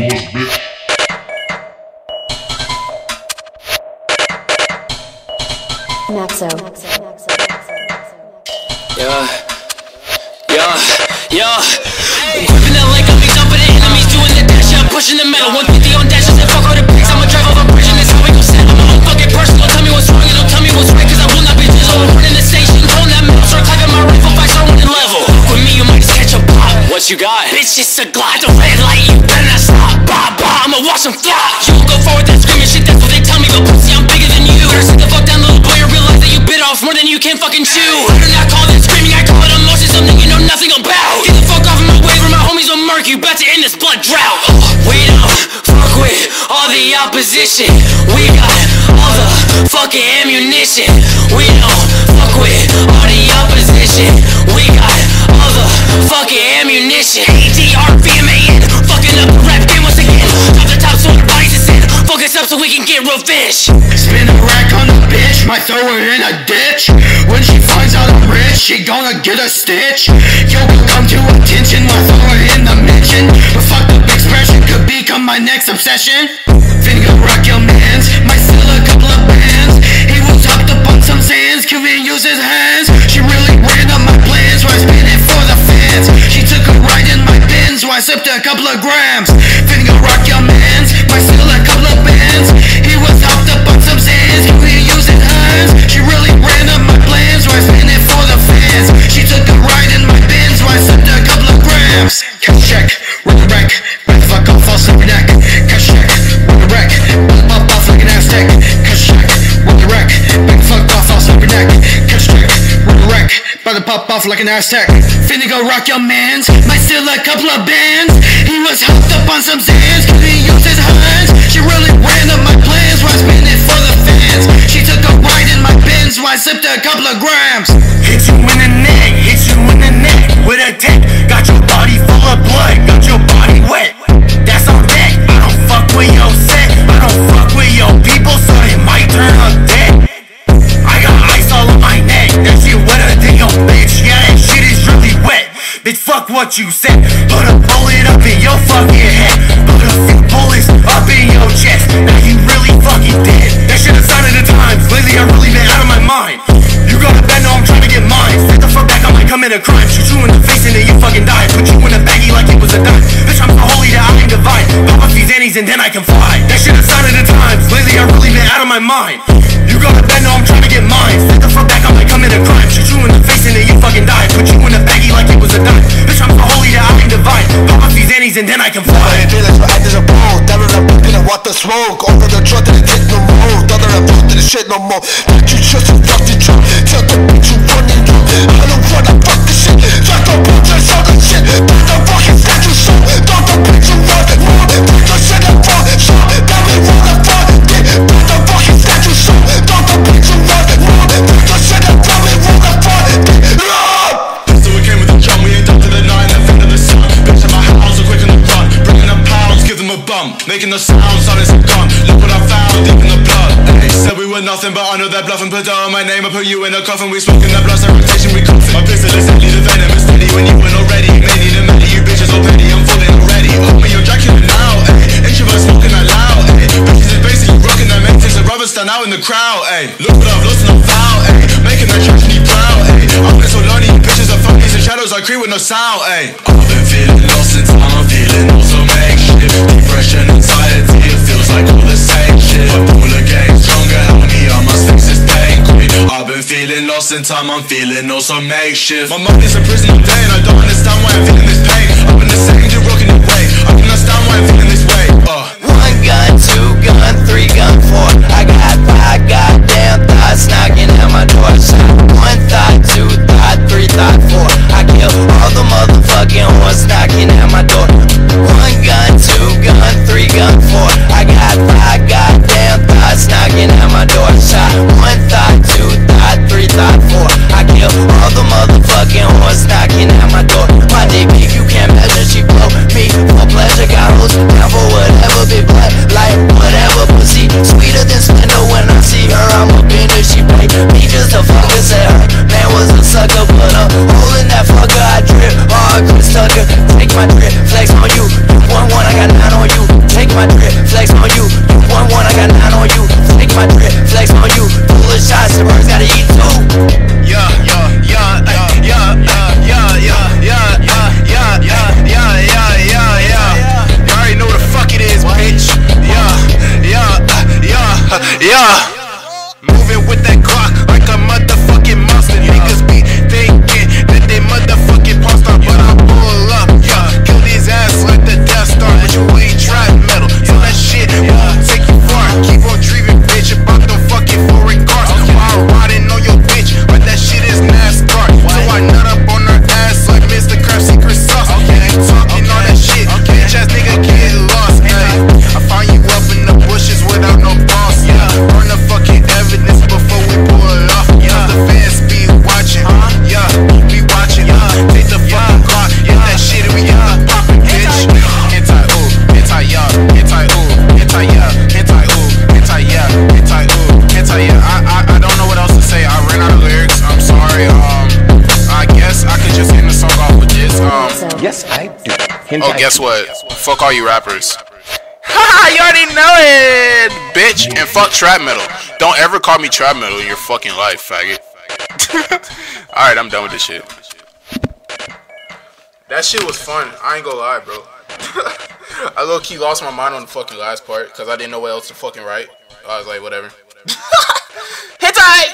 Naxo. Gripping that leg, got me jumping the enemies, doing the dash, yeah, I'm pushing the metal. 150 on dashes and fuck all the bricks. I'ma drive over bridge and that's how we gon' set. I'm my own fucking person, don't tell me what's wrong and don't tell me what's right, cause I will not be just over running the station. Pulling that metal, start clapping my rifle, fight, start running level. With me, you might just catch a pop. What you got? Bitch, it's a glide, the red light, you better not stop. Bah, bah, I'ma watch them fly. You go forward, that screaming shit, that's what they tell me, but pussy, I'm bigger than you. Better sit the fuck down, little boy, and realize that you bit off more than you can fucking chew. I do not call that screaming, I call it emotion, something you know nothing about. Get the fuck off of my way, where my homies will murk you, about to end this blood drought. We don't fuck with all the opposition. We got all the fucking ammunition. We don't fuck with all the opposition. We got all the fucking ammunition. ADRVMAN, fucking up the rap game once again. Top the top so the bodies is in. Focus up so we can get revenge. Spin a rack on the bitch, might throw her in a ditch. When she finds out I'm rich, she gonna get a stitch. Yo, will come to attention, might throw her in the mention. But fuck the big expression, could become my next obsession. Finna rock your mans, might steal a couple of bands. He was hopped up on some sands, couldn't use his hands. She really ran up my plans, so I spin it for the fans. She took a ride in my Benz, so I sipped a couple of grams. Finna rock your mans, might steal a couple of bands. He was hopped up on some sands, couldn't use his hands. She really ran up my plans, so I spin it for the fans. She took a ride in my Benz, so I sipped a couple of grams. Cash check, run the wreck, back the fuck off, I'll slip your neck. Cash check, run the wreck, pop off like an Aztec. Cash check, run the wreck, back the fuck off, I'll slip your neck. Cash check, run the wreck, about to pop off like an Aztec. Finna go rock your mans, might steal a couple of bands. He was hooked up on some Zans, couldn't use his hands. She really ran up my plans, so I spin it for the fans. She took a ride in my Benz, so I sipped a couple of grams. Hit you in the neck, hit you in the neck with a tech. Got your body full of blood, got your body wet. That's on deck, I don't fuck with your set. I don't fuck with your people, so they might turn up dead. I got ice all on my neck, that shit wetter than your bitch. Yeah, that shit is really wet. Bitch, fuck what you said. Put a bullet up in your fucking head. Put a few bullets up in your chest. Now you really fucking dead. That shit a sign of the times. Lately I really been out of my mind. You go to bed, no, I'm trying to get mine. Sit the fuck back, I might commit a crime. Shoot you in the face and then you fucking die. Put you in a baggie like it was a dime. Bitch, I'm so holy that I ain't divine. Pop off these annies and then I can fly. That shit a sign of the times. Lately I really been out of my mind. You go to bed, no, I'm trying to get mine. Sit the fuck back, I might commit a crime. Shoot you in the face and then you fucking die. Put you in a baggie like it was a dime. Bitch, I'm so holy that I ain't divine. Pop off these annies and then I can fly. I ain't feelings, but I did a ball. Down on the book and I want the smoke. Over the truck that I take no more. Down on the book to the shit no more. That you just a fucking truck. Tell the bitch you running through. I don't wanna fuck this shit. Jack up on just all the shit. Put the fucking stand you so. Don't the bitch you run more. Put the shit up for. So, now we wanna fuck it. Put the fucking stand you so. Don't the bitch you run more. Put the shit up for. We wanna fuck it. So we came with a drum. We ain't done to the night and the of the sun. Bitch in my house, so quick on the run. Bringing up pounds, give them a bump. Making the sound, silence a gun. Look what I found deep in the blood. Ay, said we were nothing, but I know that bluffing. Put down my name, I put you in a coffin. We smoking that blood, so rotation, we coughing. My pistol is deadly, the venom is steady. When you went already, many the many, you bitches all petty. I'm falling already. Oh me, you're Dracula now, ayy. Introvert smoking out loud, ayy. Bitches is basically rocking that makes the brothers stand out in the crowd, ayy. Look what I've lost and I'm foul, ayy. Making that trash me proud, ayy. I'm been so lonely, you bitches are funnies and shadows. I creep with no sound, ayy. I've been feeling lost in time, I'm feeling also makeshift. Depression, anxiety, it feels like all the same shit. But all the game's stronger, help me, I must fix this pain quick. I've been feeling lost in time, I'm feeling also makeshift. My mind is a prison all day and I don't understand why I'm feeling this pain. I've been the second, you're rocking away. I can understand why I'm feeling this way. 1 gun, 2 gun, 3 gun, 4. I got 5 goddamn thoughts knocking at my door. Shot 1 thought, 2 thought, 3 thought, 4. I kill all the motherfucking ones knocking at my door. 1 gun, 2 gun, 3 gun, 4. I got 5 goddamn thoughts knocking at my door. Shot 1 thought, 2 thought, 3 thought, 4. I kill all the motherfucking ones knocking at my door. My dick big, you can't measure, she blow me. Yes, I do. Oh, guess what? Fuck all you rappers. Haha, you already know it, bitch. And fuck trap metal. Don't ever call me trap metal in your fucking life, faggot. Alright, I'm done with this shit. That shit was fun. I ain't gonna lie, bro. I low-key lost my mind on the fucking last part because I didn't know what else to fucking write. I was like, whatever. Hentai!